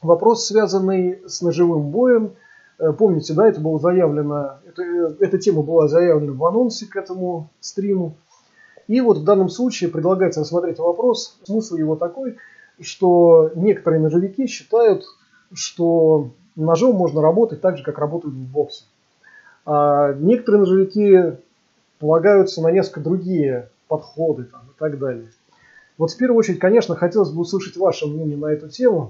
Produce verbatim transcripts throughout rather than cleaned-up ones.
Вопрос, связанный с ножевым боем. Помните, да, это было заявлено, это, эта тема была заявлена в анонсе к этому стриму. И вот в данном случае предлагается рассмотреть вопрос. Смысл его такой, что некоторые ножевики считают, что ножом можно работать так же, как работают в боксе. А некоторые ножевики полагаются на несколько другие подходы там, и так далее. Вот в первую очередь, конечно, хотелось бы услышать ваше мнение на эту тему.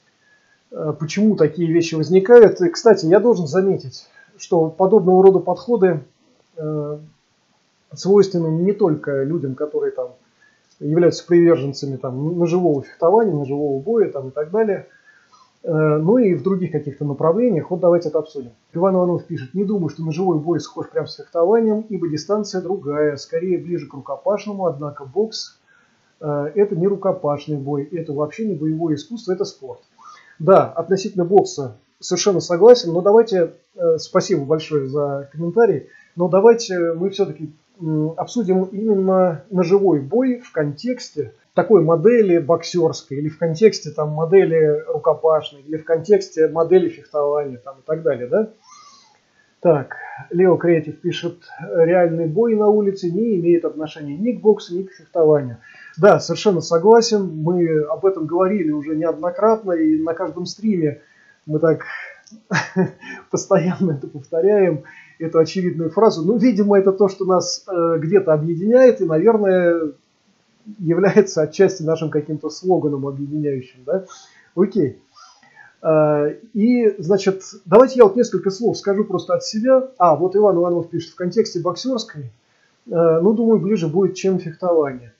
Почему такие вещи возникают. И, кстати, я должен заметить, что подобного рода подходы э, свойственны не только людям, которые там являются приверженцами там, ножевого фехтования, ножевого боя там, и так далее, э, но и в других каких-то направлениях. Вот давайте это обсудим. Иван Иванов пишет: не думаю, что ножевой бой схож прямо с фехтованием, ибо дистанция другая, скорее ближе к рукопашному, однако бокс э, это не рукопашный бой, это вообще не боевое искусство, это спорт. Да, относительно бокса совершенно согласен, но давайте, э, спасибо большое за комментарий, но давайте мы все-таки э, обсудим именно ножевой бой в контексте такой модели боксерской, или в контексте там, модели рукопашной, или в контексте модели фехтования там, и так далее. Да? Так, Лео Креатив пишет: реальный бой на улице не имеет отношения ни к боксу, ни к фехтованию. Да, совершенно согласен. Мы об этом говорили уже неоднократно, и на каждом стриме мы так постоянно это повторяем, эту очевидную фразу. Ну, видимо, это то, что нас э, где-то объединяет, и, наверное, является отчасти нашим каким-то слоганом объединяющим. Да? Окей. Э, и, значит, давайте я вот несколько слов скажу просто от себя. А, вот Иван Иванов пишет: в контексте боксерской, э, ну, думаю, ближе будет, чем фехтование.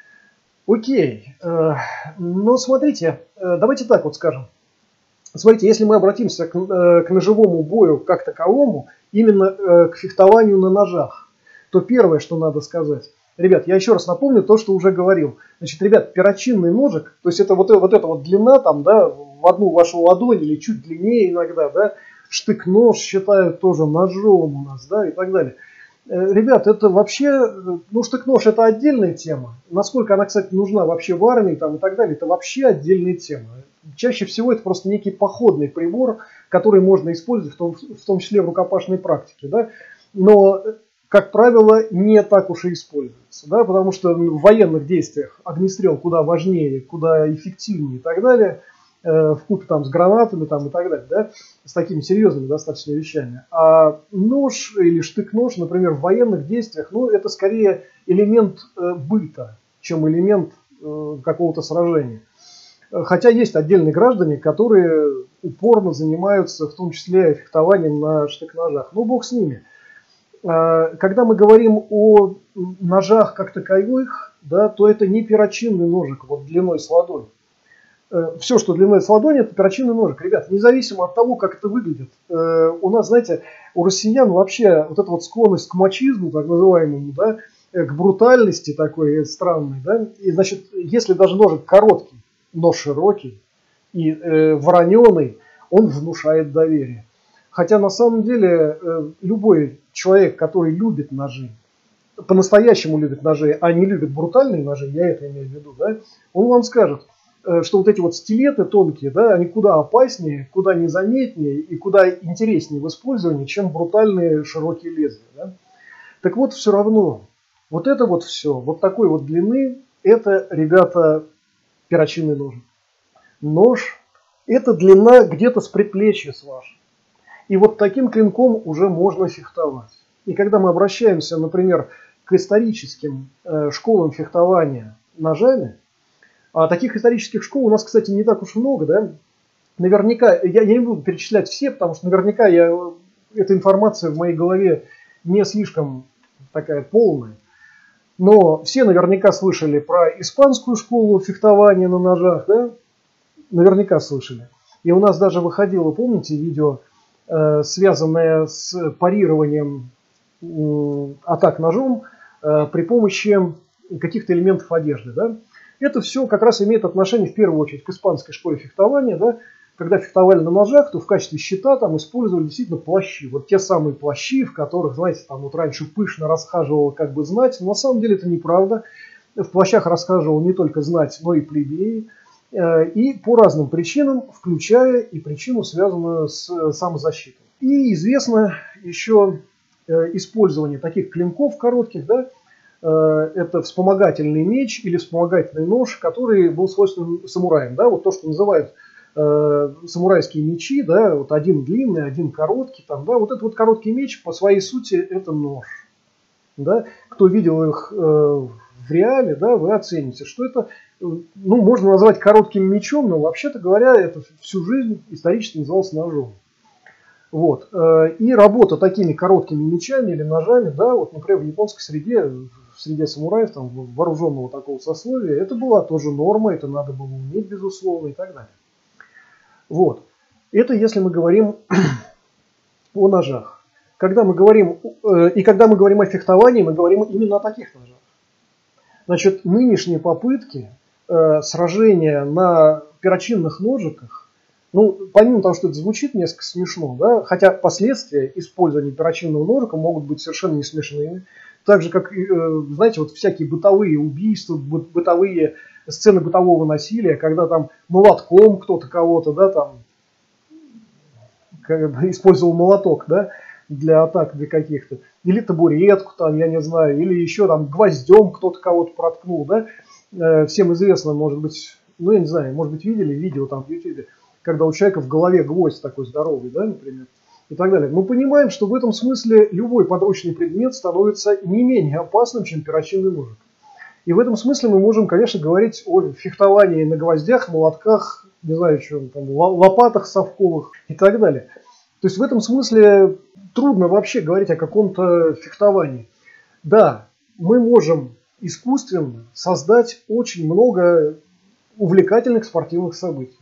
Окей, но смотрите, давайте так вот скажем. Смотрите, если мы обратимся к, к ножевому бою как таковому, именно к фехтованию на ножах, то первое, что надо сказать, ребят, я еще раз напомню то, что уже говорил. Значит, ребят, перочинный ножик, то есть это вот, вот эта вот длина там, да, в одну вашу ладонь или чуть длиннее иногда, да, штык-нож считают тоже ножом у нас, да, и так далее. Ребят, это вообще, ну, штык-нож это отдельная тема. Насколько она, кстати, нужна вообще в армии там, и так далее, это вообще отдельная тема. Чаще всего это просто некий походный прибор, который можно использовать в том, в том числе в рукопашной практике. Да? Но, как правило, не так уж и используется. Да? Потому что в военных действиях огнестрел куда важнее, куда эффективнее и так далее. Вкупе там с гранатами там, и так далее, да, с такими серьезными достаточно вещами. А нож или штык-нож, например, в военных действиях, ну, это скорее элемент э, быта, чем элемент э, какого-то сражения. Хотя есть отдельные граждане, которые упорно занимаются, в том числе, фехтованием на штык-ножах. Ну, бог с ними. А, когда мы говорим о ножах как таковых, да, то это не перочинный ножик вот, длиной с ладонь. Все, что длиной с ладони, это перочинный ножик. Ребят, независимо от того, как это выглядит. У нас, знаете, у россиян вообще вот эта вот склонность к мачизму, так называемому, да, к брутальности такой странной. Да, и, значит, если даже ножик короткий, но широкий и э, вороненый, он внушает доверие. Хотя на самом деле э, любой человек, который любит ножи, по-настоящему любит ножи, а не любит брутальные ножи, я это имею в виду, да, он вам скажет, что вот эти вот стилеты тонкие, да, они куда опаснее, куда незаметнее и куда интереснее в использовании, чем брутальные широкие лезвия. Да? Так вот, все равно, вот это вот все, вот такой вот длины, это, ребята, перочинный нож. Нож, это длина где-то с предплечья с вашей. И вот таким клинком уже можно фехтовать. И когда мы обращаемся, например, к историческим э, школам фехтования ножами, а таких исторических школ у нас, кстати, не так уж много, да? Наверняка, я, я не буду перечислять все, потому что наверняка я, эта информация в моей голове не слишком такая полная. Но все наверняка слышали про испанскую школу фехтования на ножах, да? Наверняка слышали. И у нас даже выходило, помните, видео, э, связанное с парированием э, атак ножом э, при помощи каких-то элементов одежды, да? Это все как раз имеет отношение в первую очередь к испанской школе фехтования. Да? Когда фехтовали на ножах, то в качестве щита там использовали действительно плащи. Вот те самые плащи, в которых, знаете, там вот раньше пышно расхаживала как бы знать. Но на самом деле это неправда. В плащах расхаживал не только знать, но и плебеи. И по разным причинам, включая и причину, связанную с самозащитой. И известно еще использование таких клинков коротких, да, это вспомогательный меч или вспомогательный нож, который был свойственен самураям. Да, вот то, что называют э, самурайские мечи, да, вот один длинный, один короткий. Там, да, вот этот вот короткий меч по своей сути это нож. Да. Кто видел их э, в реале, да, вы оцените, что это, ну, можно назвать коротким мечом, но вообще-то говоря, это всю жизнь исторически называлось ножом. Вот. И работа такими короткими мечами или ножами, да, вот, например, в японской среде, в среде самураев, там, вооруженного такого сословия, это была тоже норма, это надо было уметь, безусловно, и так далее. Вот. Это если мы говорим о ножах. Когда мы говорим, и когда мы говорим о фехтовании, мы говорим именно о таких ножах. Значит, нынешние попытки э, сражения на перочинных ножиках, ну, помимо того, что это звучит несколько смешно, да, хотя последствия использования перочинного ножика могут быть совершенно не смешными, так же, как, э, знаете, вот всякие бытовые убийства, бы, бытовые сцены бытового насилия, когда там молотком кто-то кого-то, да, там, как бы использовал молоток, да, для атак, для каких-то, или табуретку, там, я не знаю, или еще там гвоздем кто-то кого-то проткнул, да, э, всем известно, может быть, ну, я не знаю, может быть, видели видео там в ютубе, когда у человека в голове гвоздь такой здоровый, да, например, и так далее. Мы понимаем, что в этом смысле любой подручный предмет становится не менее опасным, чем перочинный ножик. И в этом смысле мы можем, конечно, говорить о фехтовании на гвоздях, молотках, не знаю, что, там, лопатах совковых и так далее. То есть в этом смысле трудно вообще говорить о каком-то фехтовании. Да, мы можем искусственно создать очень много увлекательных спортивных событий.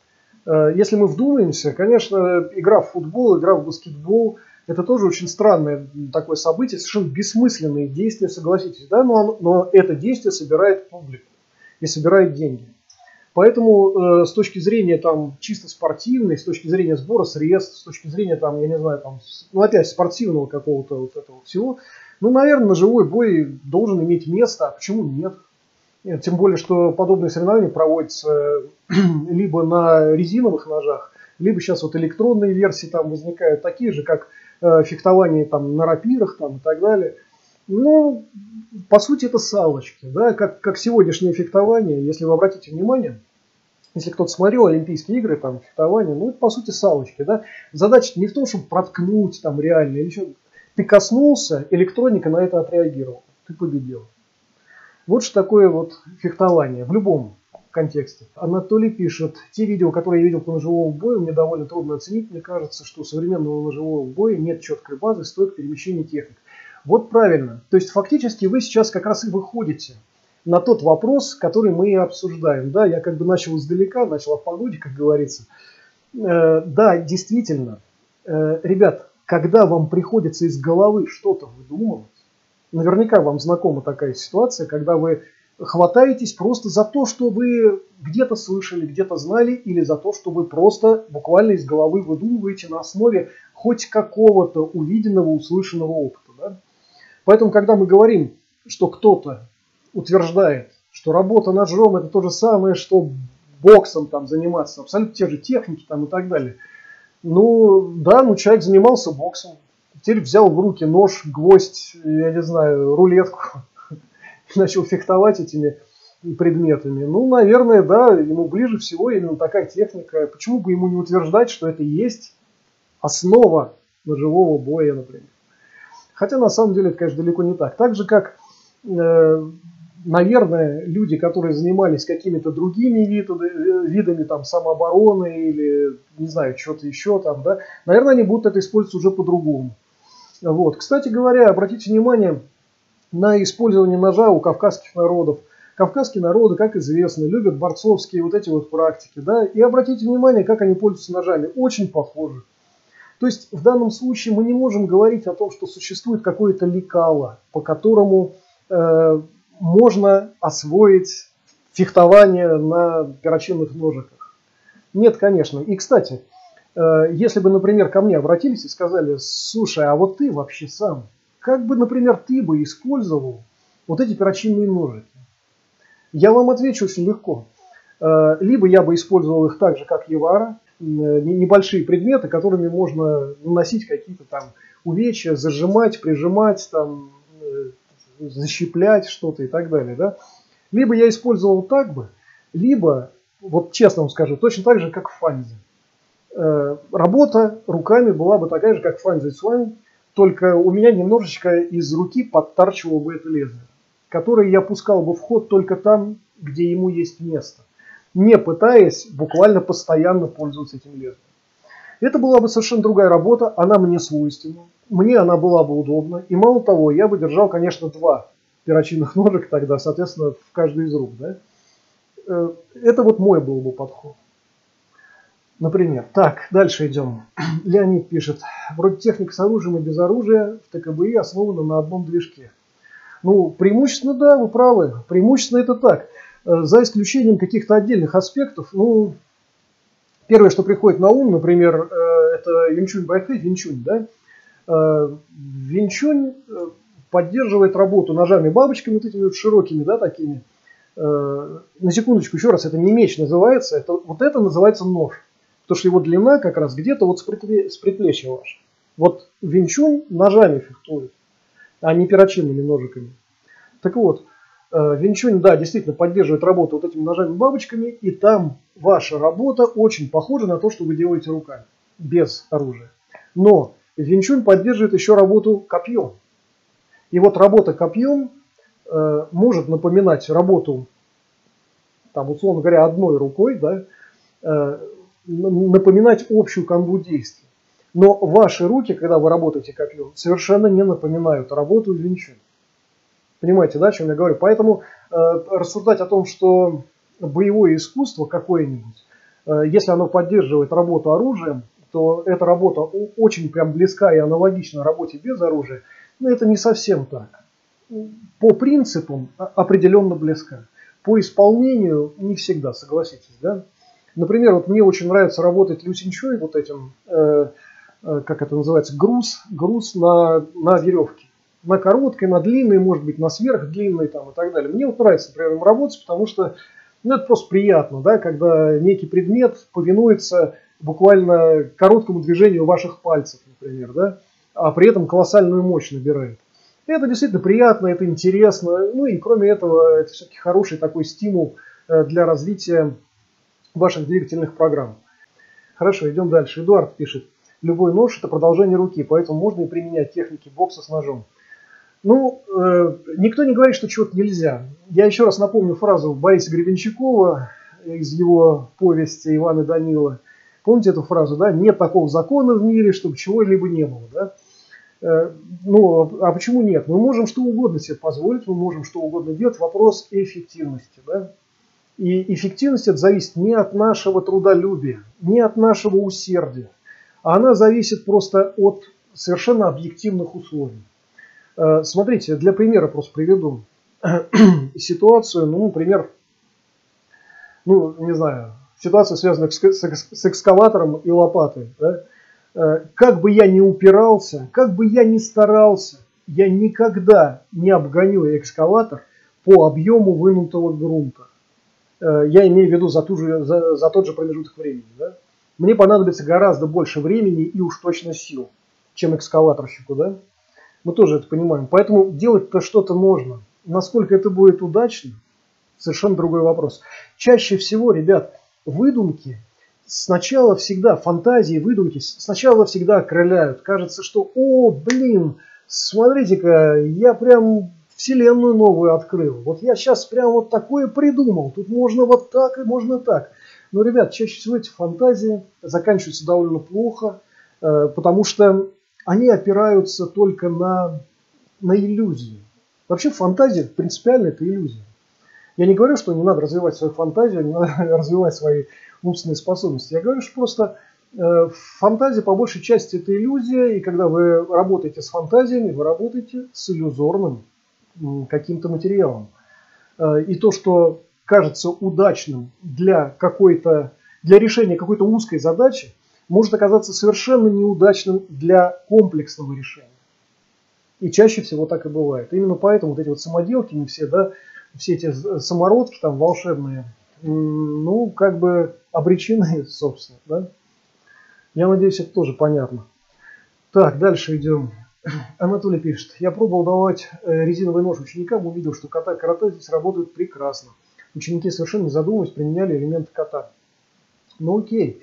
Если мы вдумаемся, конечно, игра в футбол, игра в баскетбол, это тоже очень странное такое событие, совершенно бессмысленные действия, согласитесь, да, но, но это действие собирает публику и собирает деньги. Поэтому э, с точки зрения там чисто спортивной, с точки зрения сбора средств, с точки зрения там, я не знаю, там, ну опять спортивного какого-то вот этого всего, ну, наверное, ножевой бой должен иметь место, а почему нет? Тем более, что подобные соревнования проводятся либо на резиновых ножах, либо сейчас вот электронные версии там возникают, такие же, как э, фехтование там, на рапирах там, и так далее. Ну, по сути, это салочки, да, как, как сегодняшнее фехтование, если вы обратите внимание, если кто-то смотрел Олимпийские игры, там, фехтование, ну, это, по сути, салочки, да. Задача не в том, чтобы проткнуть там реально, или что. Ты коснулся, электроника на это отреагировала, ты победил. Вот что такое вот фехтование в любом контексте. Анатолий пишет, те видео, которые я видел по ножевому бою, мне довольно трудно оценить. Мне кажется, что у современного ножевого боя нет четкой базы, стойк перемещения техник. Вот правильно. То есть фактически вы сейчас как раз и выходите на тот вопрос, который мы и обсуждаем. Да, я как бы начал издалека, начал о погоде, как говорится. Э, да, действительно. Э, ребят, когда вам приходится из головы что-то выдумывать, наверняка вам знакома такая ситуация, когда вы хватаетесь просто за то, что вы где-то слышали, где-то знали, или за то, что вы просто буквально из головы выдумываете на основе хоть какого-то увиденного, услышанного опыта. Да? Поэтому, когда мы говорим, что кто-то утверждает, что работа ножом это то же самое, что боксом там заниматься, абсолютно те же техники там и так далее. Ну, да, ну человек занимался боксом. Теперь взял в руки нож, гвоздь, я не знаю, рулетку, начал фехтовать этими предметами. Ну, наверное, да, ему ближе всего именно такая техника. Почему бы ему не утверждать, что это и есть основа ножевого боя, например. Хотя, на самом деле, это, конечно, далеко не так. Так же, как, э, наверное, люди, которые занимались какими-то другими видами, видами там, самообороны или, не знаю, что-то еще там, да, наверное, они будут это использовать уже по-другому. Вот. Кстати говоря, обратите внимание на использование ножа у кавказских народов. Кавказские народы, как известно, любят борцовские вот эти вот практики. Да? И обратите внимание, как они пользуются ножами. Очень похожи. То есть в данном случае мы не можем говорить о том, что существует какое-то лекало, по которому э, можно освоить фехтование на перочинных ножиках. Нет, конечно. И, кстати, если бы, например, ко мне обратились и сказали, слушай, а вот ты вообще сам, как бы, например, ты бы использовал вот эти перочинные ножики? Я вам отвечу очень легко. Либо я бы использовал их так же, как Евара, небольшие предметы, которыми можно наносить какие-то там увечья, зажимать, прижимать, там, защиплять что-то и так далее. Да? Либо я использовал так бы, либо, вот честно вам скажу, точно так же, как в Фанзе. Работа руками была бы такая же, как в Фанзе Цуань, только у меня немножечко из руки подтарчивало бы это лезвие, которое я пускал бы в ход только там, где ему есть место, не пытаясь буквально постоянно пользоваться этим лезвием. Это была бы совершенно другая работа, она мне свойственна, мне она была бы удобна, и мало того, я бы держал, конечно, два перочинных ножика тогда, соответственно, в каждой из рук. Да? Это вот мой был бы подход. Например. Так, дальше идем. Леонид пишет. Вроде техника с оружием и без оружия в ТКБИ основана на одном движке. Ну, преимущественно, да, вы правы. Преимущественно это так. За исключением каких-то отдельных аспектов. Ну, первое, что приходит на ум, например, это Винчунь Байхэ, Винчунь, да? Винчунь поддерживает работу ножами-бабочками, вот этими вот широкими, да, такими. На секундочку, еще раз, это не меч называется, это, вот это называется нож. Потому что его длина как раз где-то вот с предплечья ваше. Вот Винчунь ножами фехтует, а не перочинными ножиками. Так вот, Винчунь, да, действительно поддерживает работу вот этими ножами-бабочками, и там ваша работа очень похожа на то, что вы делаете руками, без оружия. Но Винчунь поддерживает еще работу копьем. И вот работа копьем э, может напоминать работу, там, условно говоря, одной рукой, да, э, напоминать общую канву действий. Но ваши руки, когда вы работаете копьем, совершенно не напоминают работу Винчунь. Понимаете, да, о чем я говорю? Поэтому э, рассуждать о том, что боевое искусство какое-нибудь, э, если оно поддерживает работу оружием, то эта работа очень прям близка и аналогична работе без оружия, но это не совсем так. По принципам определенно близка. По исполнению не всегда, согласитесь, да? Например, вот мне очень нравится работать люсинчой, вот этим, э, э, как это называется, груз, груз на, на веревке. На короткой, на длинной, может быть, на сверхдлинной там, и так далее. Мне вот нравится, например, им работать, потому что ну, это просто приятно, да, когда некий предмет повинуется буквально короткому движению ваших пальцев, например, да, а при этом колоссальную мощь набирает. И это действительно приятно, это интересно. Ну и кроме этого, это все-таки хороший такой стимул для развития ваших двигательных программ. Хорошо, идем дальше. Эдуард пишет. Любой нож – это продолжение руки, поэтому можно и применять техники бокса с ножом. Ну, э, никто не говорит, что чего-то нельзя. Я еще раз напомню фразу Бориса Гребенщикова из его повести «Иван и Данила». Помните эту фразу, да? Нет такого закона в мире, чтобы чего-либо не было, да? Э, ну, а почему нет? Мы можем что угодно себе позволить, мы можем что угодно делать. Вопрос эффективности, да? И эффективность это зависит не от нашего трудолюбия, не от нашего усердия, а она зависит просто от совершенно объективных условий. Смотрите, для примера просто приведу ситуацию, ну, например, ну, не знаю, ситуация, связанная с экскаватором и лопатой. Да? Как бы я ни упирался, как бы я ни старался, я никогда не обгоню экскаватор по объему вынутого грунта. Я имею в виду за, ту же, за, за тот же промежуток времени. Да? Мне понадобится гораздо больше времени и уж точно сил, чем экскаваторщику. Да? Мы тоже это понимаем. Поэтому делать-то что-то можно. Насколько это будет удачно, совершенно другой вопрос. Чаще всего, ребят, выдумки сначала всегда, фантазии, выдумки сначала всегда окрыляют. Кажется, что, о, блин, смотрите-ка, я прям вселенную новую открыл. Вот я сейчас прям вот такое придумал. Тут можно вот так и можно так. Но, ребят, чаще всего эти фантазии заканчиваются довольно плохо, потому что они опираются только на, на иллюзии. Вообще фантазия принципиально это иллюзия. Я не говорю, что не надо развивать свою фантазию, не надо развивать свои умственные способности. Я говорю, что просто э, фантазия по большей части это иллюзия, и когда вы работаете с фантазиями, вы работаете с иллюзорным э, каким-то материалом. Э, и то, что кажется удачным для какой-то, для решения какой-то узкой задачи, может оказаться совершенно неудачным для комплексного решения. И чаще всего так и бывает. Именно поэтому вот эти вот самоделки, не все, да, все эти самородки там волшебные, ну, как бы обречены, собственно, да. Я надеюсь, это тоже понятно. Так, дальше идем. Анатолий пишет. Я пробовал давать резиновый нож ученикам, увидел, что ката и карате здесь работают прекрасно. Ученики, совершенно не задумываясь, применяли элементы ката. Ну окей.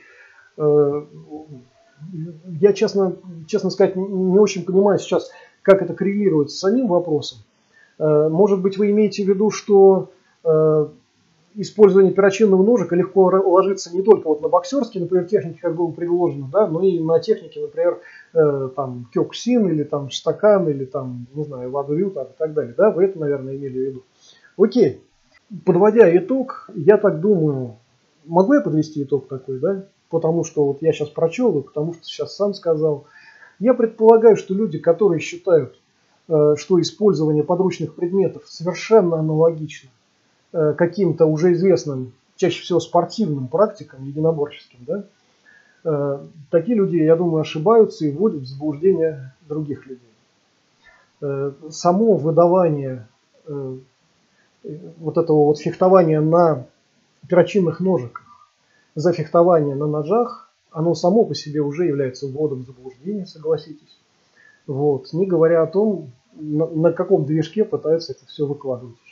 Я, честно, честно сказать, не очень понимаю сейчас, как это коррелирует с самим вопросом. Может быть, вы имеете в виду, что использование перочинного ножика легко ложится не только вот на боксерские, например, техники, как было предложено, да, но и на техники, например, э, там кёкусин или там штакан или там, не знаю, вадурю и так далее. Да, вы это, наверное, имели в виду. Окей. Подводя итог, я так думаю, могу я подвести итог такой, да? Потому что вот я сейчас прочел, и потому что сейчас сам сказал. Я предполагаю, что люди, которые считают, э, что использование подручных предметов совершенно аналогично каким-то уже известным, чаще всего спортивным практикам, единоборческим, да, такие люди, я думаю, ошибаются и вводят в заблуждение других людей. Само выдавание вот этого вот фехтования на перочинных ножиках за фехтование на ножах, оно само по себе уже является вводом в заблуждение, согласитесь. Вот. Не говоря о том, на, на каком движке пытаются это все выкладывать.